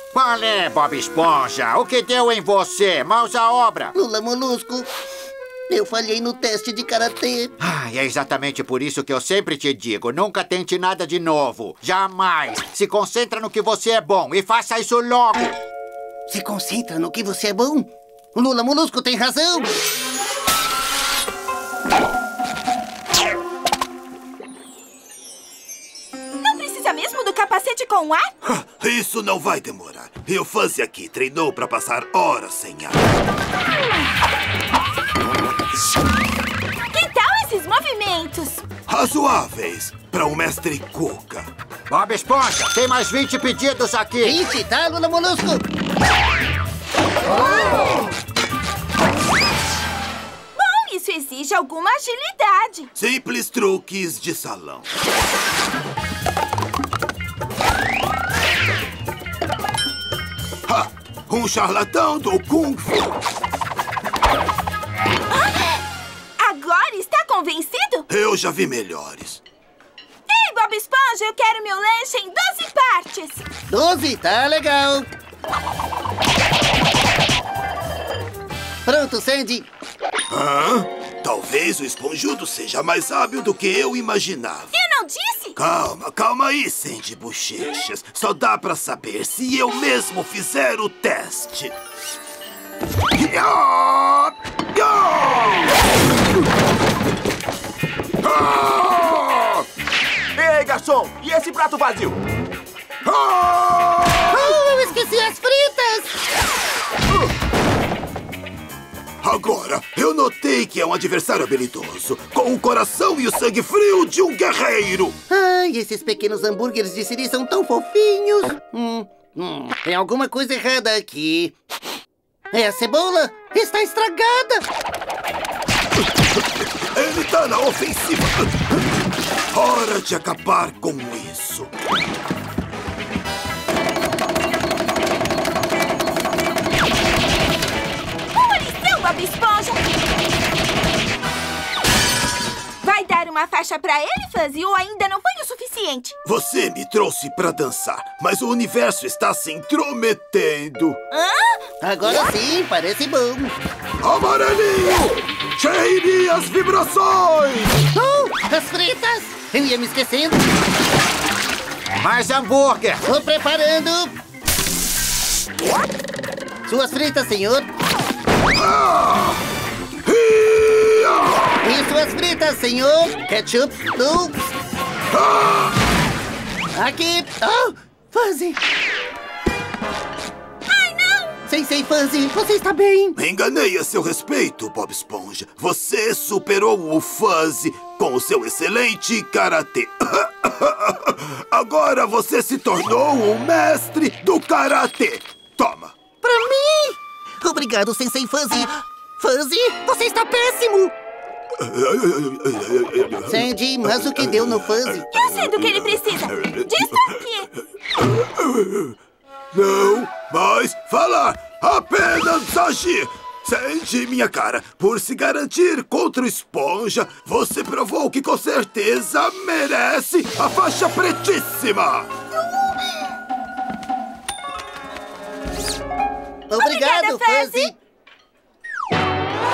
Qual é, Bob Esponja? O que deu em você? Mãos à obra. Lula Molusco, eu falhei no teste de karatê. É exatamente por isso que eu sempre te digo, nunca tente nada de novo. Jamais. Se concentra no que você é bom e faça isso logo. Se concentra no que você é bom. O Lula Molusco tem razão. Não precisa mesmo do capacete com ar? Isso não vai demorar. E o Fuzzy aqui treinou pra passar horas sem ar. Que tal esses movimentos? Razoáveis para um mestre Cuca. Bob Esponja, tem mais 20 pedidos aqui. 20, tá, Lula Molusco? Bom, isso exige alguma agilidade. Simples truques de salão. Um charlatão do Kung Fu. Agora está convencido? Eu já vi melhores. Ei, Bob Esponja, eu quero meu lanche em 12 partes. 12, tá legal. Pronto, Sandy. Talvez o esponjudo seja mais hábil do que eu imaginava. Eu não disse? Calma aí, Sandy Bochechas. Só dá pra saber se eu mesmo fizer o teste. Ei, garçom! E esse prato vazio? Eu esqueci as fritas! Agora, eu notei que é um adversário habilidoso, com o coração e o sangue frio de um guerreiro. Ai, esses pequenos hambúrgueres de siri são tão fofinhos. Tem alguma coisa errada aqui. É a cebola? Está estragada. Ele tá na ofensiva. Hora de acabar com isso. Bob Esponja! Vai dar uma faixa pra ele, Fuzzy, ou ainda não foi o suficiente? Você me trouxe pra dançar, mas o universo está se intrometendo. Agora sim, parece bom. Amarelinho! Cheire as vibrações! As fritas! Eu ia me esquecendo. Mais hambúrguer. Tô preparando. Suas fritas, senhor. E suas fritas, senhor? Ketchup, oops. Aqui. Oh, Fuzzy. Ai, não! Sensei Fuzzy, você está bem? Enganei a seu respeito, Bob Esponja. Você superou o Fuzzy com o seu excelente karatê. Agora você se tornou um mestre do karatê. Toma. Pra mim? Obrigado, Sensei Fuzzy. Fuzzy, você está péssimo. Sandy, mas o que deu no Fuzzy? Eu sei do que ele precisa. Diz o quê? Não, mas falar. Apenas agir. Sandy, minha cara, por se garantir contra o Esponja, você provou que com certeza merece a faixa pretíssima. Obrigado, Fuzzy.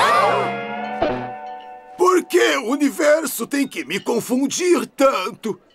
Por que o universo tem que me confundir tanto?